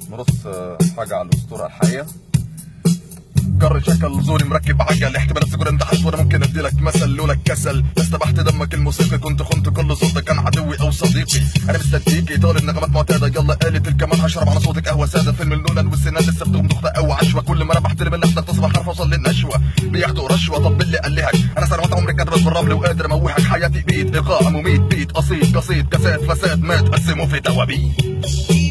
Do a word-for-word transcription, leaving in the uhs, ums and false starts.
نرص حاجة على الأسطورة الحية. جر شكل زوري مركب عجل، احتمالات سجون انت حش وانا ممكن اديلك مثل. لولا الكسل استبحت دمك الموسيقي، كنت خنت كل صوتك كان عدوي او صديقي. انا مستديكي طالب نغمات معتاده، يلا قالت الكمان هشرب على صوتك قهوه ساده. فيلم النولان والسنان لسه بتقوم ضغطه قوي عشوه، كل ما انا بحترم اللي احتاج تصبح حرف اوصل للنشوه. بياخدوا رشوه طب اللي قلهك، انا ثروات عمري كدرت بالرمل وقادر اموحك. حياتي بيت ايقاع مميت، بيت اصيل قصيد كساد فساد، ما تقسموا في توابيت.